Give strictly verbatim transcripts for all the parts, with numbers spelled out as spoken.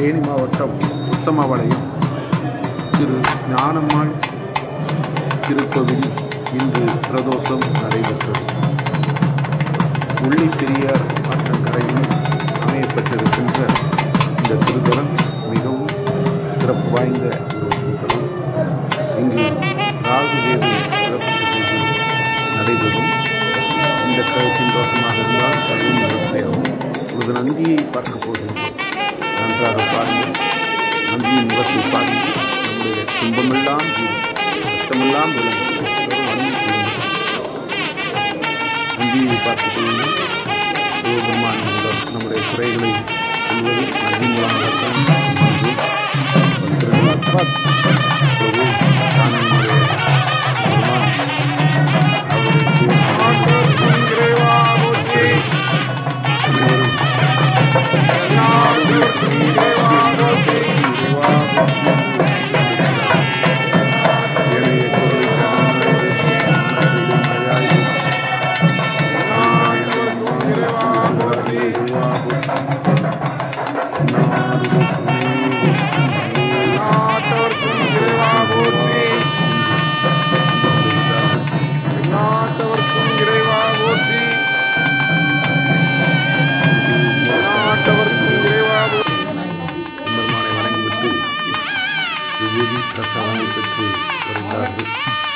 தேனி மாவட்டம் உத்தமபாளையம் திரு ஞானம்மாள் திருக்கோவில் இன்று பிரதோஷம் நடைபெற்றது. உள்ளி பெரியார் ஆற்றங்கரையில் அமையப்பட்டிருக்கின்ற இந்த திருத்தலம் மிகவும் சிறப்பு வாய்ந்த ஒரு திருத்தலம். இங்கு ராகு வேது சிறப்பு பூஜைகள் நடைபெறும். இந்த கருத்தின் தோஷமாக இருந்தால் சர்வம் நிவர்த்தியாகும். ஒரு நந்தியை பார்க்க போகின்றோம். நன்றாக பாருங்கள். நந்தியின் முகத்தை பாருங்கள். நம்முடைய துன்பமெல்லாம் தீரும், கஷ்டமெல்லாம் விளங்கும். நந்தியை பார்த்துக் கொள்ளுங்கள். சிவபெருமான் மூலம் நம்முடைய குறைகளை சொல்வது நந்தி மூலமாகத்தான் பிரசாதங்களை பெற்று வருகிறார்கள்.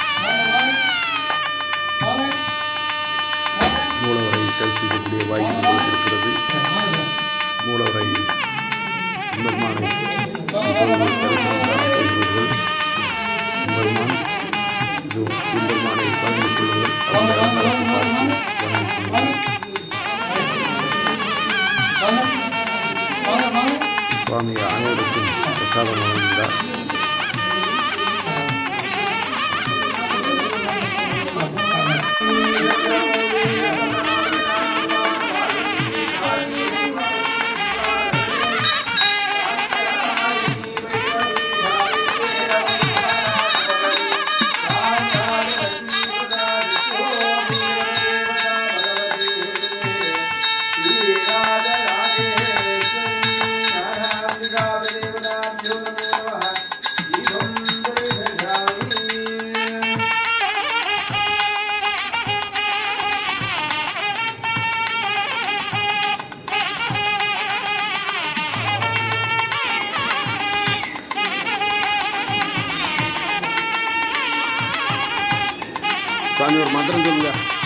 மூலவரை தரிசிக்கக்கூடிய வாய்ப்பு இருக்கிறது. மூலவரை பெருமானை தரிசனம் காணப்படுகிறீர்கள். பெருமான் இது பெருமானை பகிர்ந்து கொள்ளுங்கள். அந்த அலங்காரத்தை பார்த்து வணங்கிக் சுவாமி அனைவருக்கும் பிரசாதம் வழங்குகிறார். சாமி ஒரு மந்திரம் சொல்லுங்க.